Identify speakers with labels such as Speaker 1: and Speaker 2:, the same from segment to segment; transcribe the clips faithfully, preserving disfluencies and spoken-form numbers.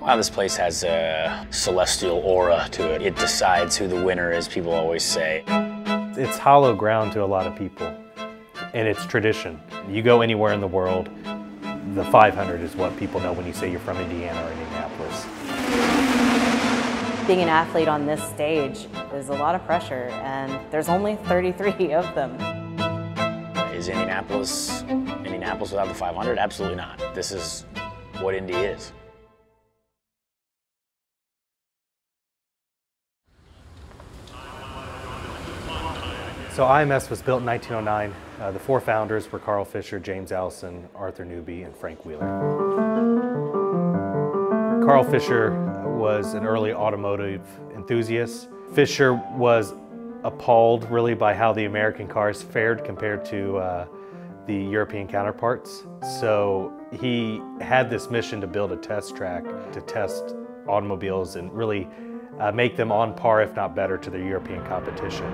Speaker 1: Wow, this place has a celestial aura to it. It decides who the winner is, people always say.
Speaker 2: It's hollow ground to a lot of people, and it's tradition. You go anywhere in the world, the five hundred is what people know when you say you're from Indiana or Indianapolis.
Speaker 3: Being an athlete on this stage is a lot of pressure, and there's only thirty-three of them.
Speaker 1: Is Indianapolis Indianapolis without the five hundred? Absolutely not. This is what Indy is.
Speaker 2: So I M S was built in nineteen oh nine. Uh, the four founders were Carl Fisher, James Allison, Arthur Newby, and Frank Wheeler. Carl Fisher was an early automotive enthusiast. Fisher was appalled really by how the American cars fared compared to uh, the European counterparts. So he had this mission to build a test track to test automobiles and really uh, make them on par, if not better, to the European competition.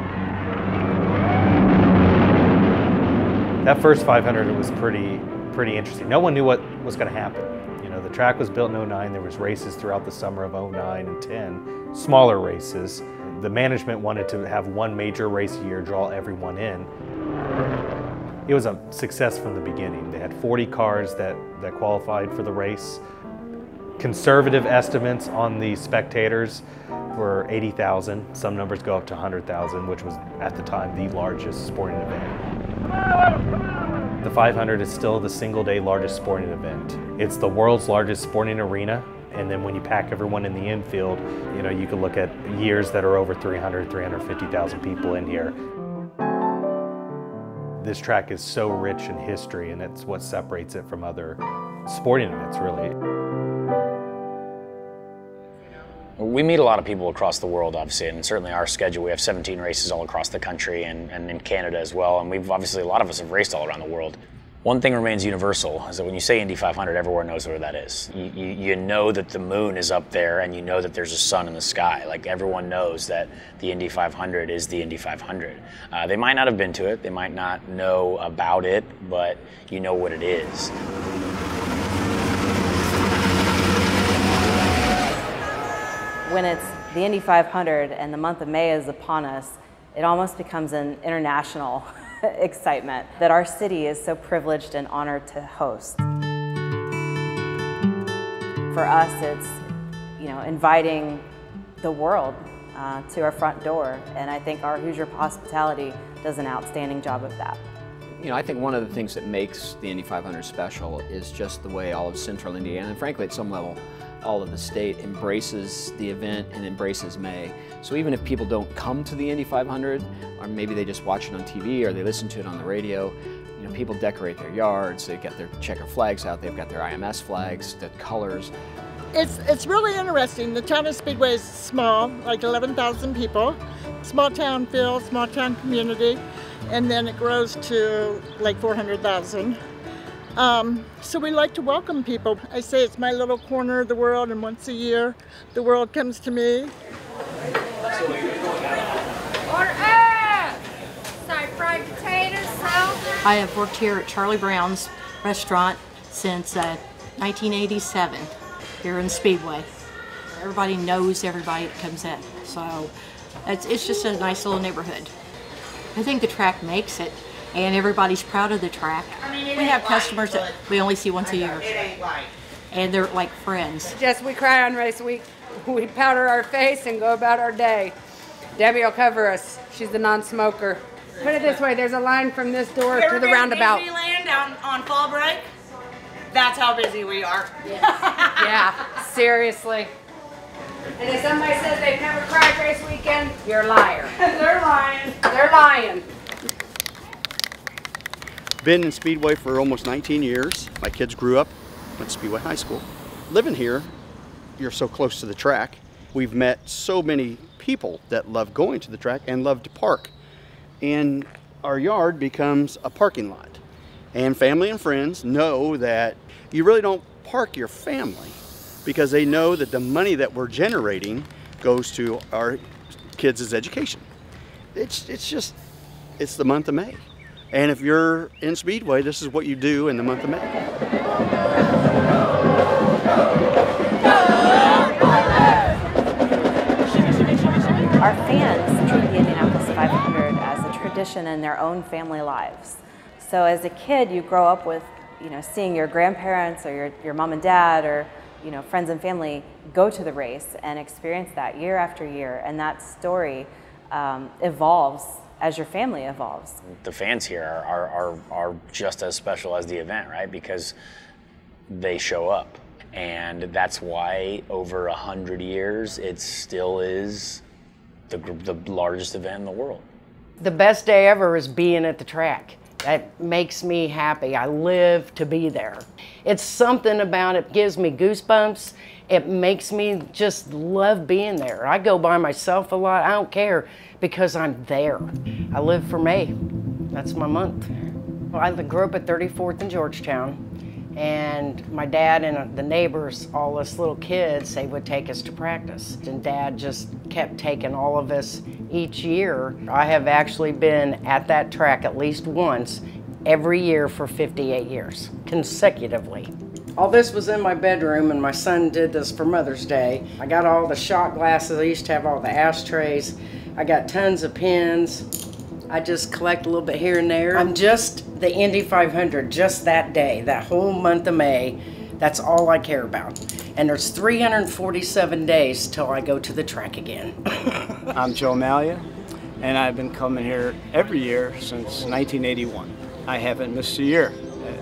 Speaker 2: That first five hundred was pretty, pretty interesting. No one knew what was going to happen. You know, the track was built in oh nine. There was races throughout the summer of oh nine and ten, smaller races. The management wanted to have one major race a year, draw everyone in. It was a success from the beginning. They had forty cars that, that qualified for the race. Conservative estimates on the spectators were eighty thousand. Some numbers go up to one hundred thousand, which was at the time the largest sporting event. The five hundred is still the single day largest sporting event. It's the world's largest sporting arena, and then when you pack everyone in the infield, you know, you can look at years that are over three hundred, three hundred fifty thousand people in here. This track is so rich in history, and it's what separates it from other sporting events, really.
Speaker 1: We meet a lot of people across the world, obviously, and certainly our schedule, we have seventeen races all across the country and, and in Canada as well, and we've obviously, a lot of us have raced all around the world. One thing remains universal, is that when you say Indy five hundred, everyone knows where that is. You, you, you know that the moon is up there, and you know that there's a sun in the sky. Like, everyone knows that the Indy five hundred is the Indy five hundred. Uh, they might not have been to it, they might not know about it, but you know what it is.
Speaker 3: When it's the Indy five hundred and the month of May is upon us, it almost becomes an international excitement that our city is so privileged and honored to host. For us, it's, you know, inviting the world uh, to our front door, and I think our Hoosier Hospitality does an outstanding job of that.
Speaker 4: You know, I think one of the things that makes the Indy five hundred special is just the way all of Central Indiana, and frankly at some level, all of the state embraces the event and embraces May. So even if people don't come to the Indy five hundred, or maybe they just watch it on T V or they listen to it on the radio, you know, people decorate their yards, they've got their checker flags out, they've got their I M S flags, the colors.
Speaker 5: It's, it's really interesting. The town of Speedway is small, like eleven thousand people. Small town feel, small town community, and then it grows to like four hundred thousand. Um, so we like to welcome people. I say it's my little corner of the world, and once a year the world comes to me.
Speaker 6: Order up! Side fried potatoes, salad.
Speaker 7: I have worked here at Charlie Brown's restaurant since uh, nineteen eighty-seven here in Speedway. Everybody knows everybody that comes in, so it's, it's just a nice little neighborhood. I think the track makes it, and everybody's proud of the track.
Speaker 6: I mean,
Speaker 7: we have customers that we only see once a year, and they're like friends.
Speaker 6: Just we cry on race week, we powder our face and go about our day. Debbie will cover us. She's the non-smoker. Put it this way, there's a line from this door to the roundabout.
Speaker 8: Disneyland on, on fall break? That's how busy we are.
Speaker 6: Yeah, seriously. And if somebody says they've never cried race weekend, you're a liar. They're lying. They're lying.
Speaker 9: Been in Speedway for almost nineteen years. My kids grew up at Speedway High School. Living here, you're so close to the track. We've met so many people that love going to the track and love to park. And our yard becomes a parking lot. And family and friends know that you really don't park your family because they know that the money that we're generating goes to our kids' education. It's, it's just, it's the month of May. And if you're in Speedway, this is what you do in the month of May.
Speaker 3: Our fans treat the Indianapolis five hundred as a tradition in their own family lives. So as a kid, you grow up with, you know, seeing your grandparents or your, your mom and dad or, you know, friends and family go to the race and experience that year after year. And that story um, evolves as your family evolves.
Speaker 1: The fans here are, are, are, are just as special as the event, right? Because they show up. And that's why over a hundred years, it still is the, the largest event in the world.
Speaker 10: The best day ever is being at the track. That makes me happy. I live to be there. It's something about it gives me goosebumps. It makes me just love being there. I go by myself a lot. I don't care because I'm there. I live for May. That's my month. I grew up at thirty-fourth and Georgetown. And my dad and the neighbors, all us little kids, they would take us to practice. And Dad just kept taking all of us each year. I have actually been at that track at least once every year for fifty-eight years, consecutively. All this was in my bedroom, and my son did this for Mother's Day. I got all the shot glasses. I used to have all the ashtrays. I got tons of pins. I just collect a little bit here and there. I'm just the Indy five hundred, just that day, that whole month of May. That's all I care about. And there's three hundred forty-seven days till I go to the track again.
Speaker 11: I'm Joe Malia, and I've been coming here every year since nineteen eighty-one. I haven't missed a year.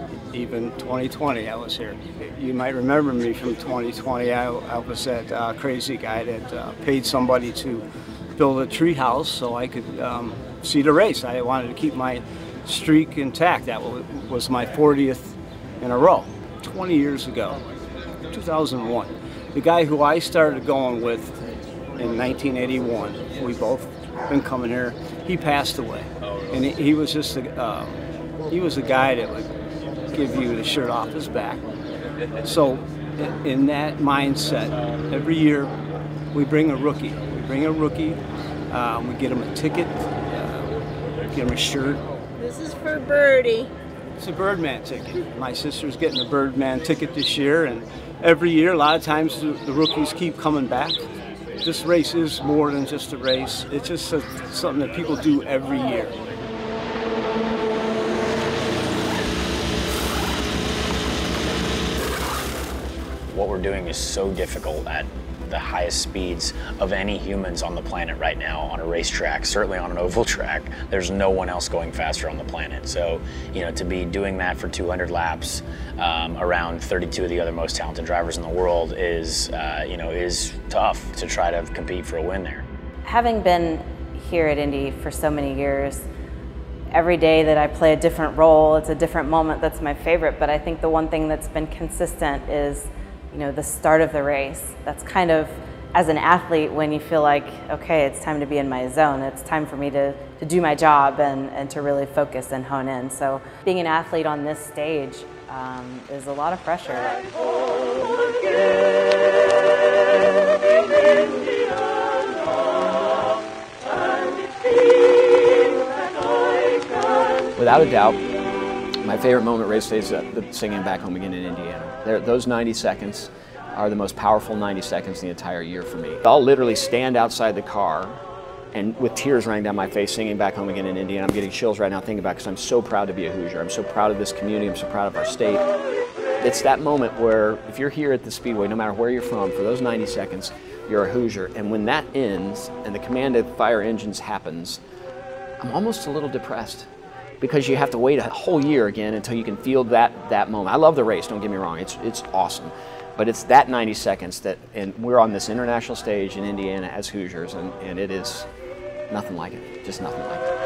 Speaker 11: Even twenty twenty, I was here. You might remember me from twenty twenty. I, I was that uh, crazy guy that uh, paid somebody to build a tree house so I could um, see the race. I wanted to keep my streak intact. That was my fortieth in a row. twenty years ago, two thousand one. The guy who I started going with in nineteen eighty-one, we both been coming here, he passed away. And he, he was just a, uh, he was a guy that would give you the shirt off his back. So in that mindset, every year we bring a rookie. We bring a rookie, um, we get him a ticket, uh, get him a shirt.
Speaker 5: This is for Birdie.
Speaker 11: It's a Birdman ticket. My sister's getting a Birdman ticket this year, and every year, a lot of times, the, the rookies keep coming back. This race is more than just a race. It's just a, something that people do every year.
Speaker 1: What we're doing is so difficult at the highest speeds of any humans on the planet right now on a racetrack, certainly on an oval track. There's no one else going faster on the planet. So, you know, to be doing that for two hundred laps um, around thirty-two of the other most talented drivers in the world is, uh, you know, is tough to try to compete for a win there.
Speaker 3: Having been here at Indy for so many years, every day that I play a different role, it's a different moment that's my favorite, but I think the one thing that's been consistent is, you know, the start of the race. That's kind of, as an athlete, when you feel like, okay, it's time to be in my zone. It's time for me to, to do my job and, and to really focus and hone in. So being an athlete on this stage um, is a lot of pressure.
Speaker 4: Without a doubt, my favorite moment race day is uh, the singing Back Home Again in Indiana. There, those ninety seconds are the most powerful ninety seconds in the entire year for me. I'll literally stand outside the car and with tears running down my face singing Back Home Again in Indiana. I'm getting chills right now thinking about it because I'm so proud to be a Hoosier. I'm so proud of this community. I'm so proud of our state. It's that moment where if you're here at the Speedway, no matter where you're from, for those ninety seconds, you're a Hoosier. And when that ends and the command of fire engines happens, I'm almost a little depressed, because you have to wait a whole year again until you can feel that, that moment. I love the race, don't get me wrong, it's, it's awesome. But it's that ninety seconds that, and we're on this international stage in Indiana as Hoosiers, and, and it is nothing like it, just nothing like it.